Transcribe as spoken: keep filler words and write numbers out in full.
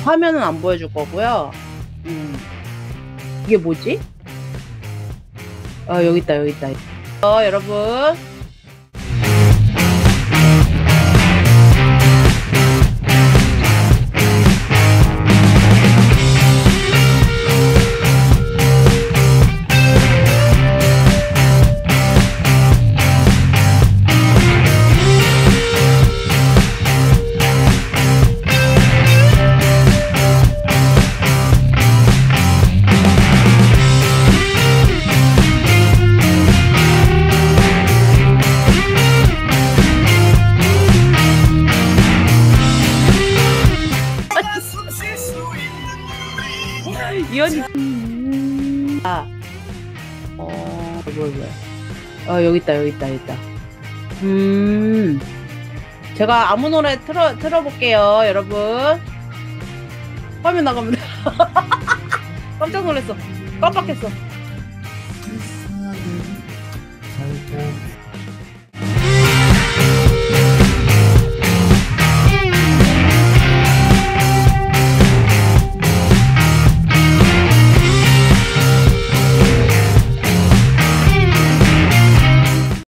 화면은 안 보여줄 거고요. 음. 이게 뭐지? 어, 여기 있다, 여기 있다. 어, 여러분. 이현이 아, 어, 뭐야, 뭐야. 어, 여기 있다, 여기 있다, 여기 있다. 음, 제가 아무 노래 틀어, 틀어볼게요, 여러분. 화면 나가면 깜짝 놀랐어. 깜빡했어. 살짝